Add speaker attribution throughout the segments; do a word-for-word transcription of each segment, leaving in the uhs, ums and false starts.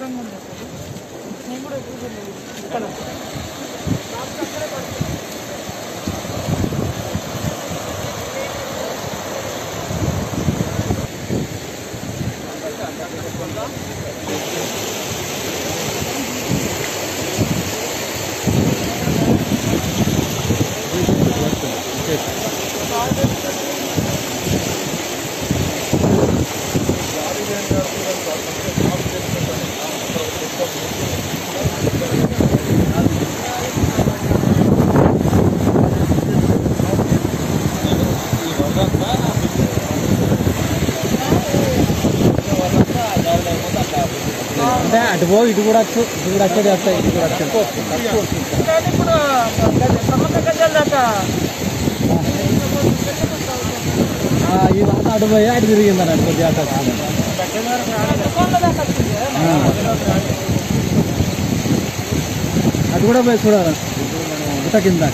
Speaker 1: ఘోరంగా ఉంది అసలు. నేను కూడా ఎప్పుడు ఇక్కడ
Speaker 2: అంటే అటు పో ఇటు కూడా వచ్చు ఇటు కూడా వచ్చేది వస్తాయి ఇటు కూడా వచ్చాయి
Speaker 1: ఇప్పుడు సమస్య గజాల దాకా
Speaker 2: ఇదంతా అటు పోయి అటు తిరిగిందని అటు కొద్దిగా అటు అటు కూడా పోయి చూడాలి ఇంత కింద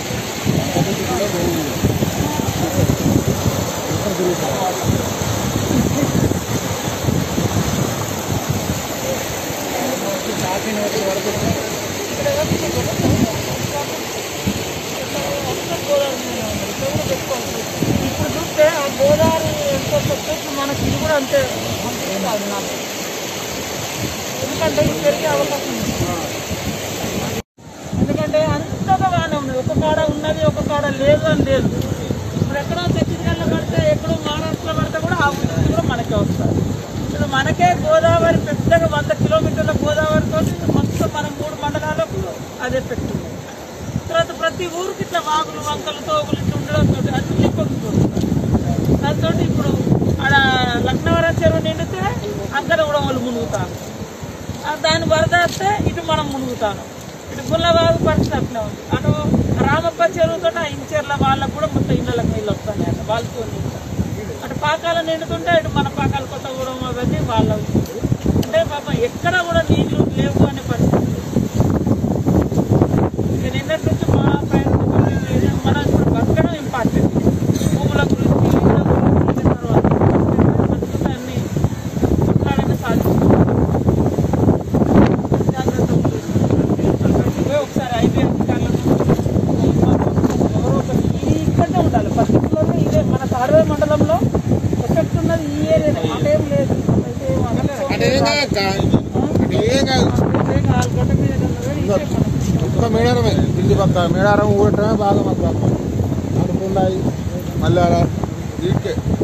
Speaker 1: ఇప్పుడు చూస్తే ఆ గోదావరి ఎంత వచ్చేసి మనకి ఇది కూడా అంతే కాదు నాకు, ఎందుకంటే ఇది పెరిగే అవకాశం ఉంది. ఎందుకంటే అంతగా బాగానే ఉంది, ఒక కాడ ఉన్నది ఒక కాడ లేదు అని లేదు. ఇప్పుడు ఎక్కడో ఛత్తీస్గఢ్లో పడితే ఎక్కడో మహారాష్ట్రలో పడితే కూడా ఆ ఉద్యోగం కూడా మనకే వస్తుంది. ఇప్పుడు మనకే గోదావరి పెద్దగా వంద కిలోమీటర్ల గోదావరితో మొత్తం మన మూడు మండలాలకు అదే పెట్టుకుంది. తర్వాత ప్రతి ఊరికి ఇట్లా వాగులు వంకలు తోగులు ఇట్లా ఉండడంతో అన్ని కొట్టుకుంటున్నారు. దాంతో ఇప్పుడు ఆడ లక్నవరం చెరువు నిండితే అక్కడ కూడా వాళ్ళు మునుగుతాను, దాని వరద వస్తే ఇటు మనం మునుగుతాను. ఇటు గుల్లవాగు పరిస్థితి అట్లా ఉంది. అటు రామప్ప చెరువుతో ఆ ఇంచర్ల వాళ్ళకు కూడా మొత్తం ఇళ్ళకి నీళ్ళు వస్తాయి అట్లా వాళ్ళతో నీళ్ళు. అటు పాకాల నిండుతుంటే ఇటు మన పాకాల కొత్తగూడెం అవన్నీ వాళ్ళ అంటే పాపం ఎక్కడ కూడా నీళ్లు లేవు అనే పరిస్థితి. నేను నిన్నటి నుంచి మా పైన మనం ఇప్పుడు బతకడం ఇంపార్టెంట్. భూముల గురించి ఇళ్ళ గురించి తర్వాత అన్ని కొట్లాడని సాధిస్తున్నాం. జాగ్రత్త ఒకసారి ఐటీ అధికారులకు ఎవరో ఒకటి ఇది ఇక్కడే ఉండాలి. పర్టికులర్గా ఇదే మన తాడవే మండలంలో ఎఫెక్ట్ ఉన్నది ఈ ఏరియానే, అటేం లేదు.
Speaker 3: మేడారమే ఢిల్లీ పక్క మేడారం ఊడటమే బాగా మాకు అనుకున్నాయి మళ్ళీ అలా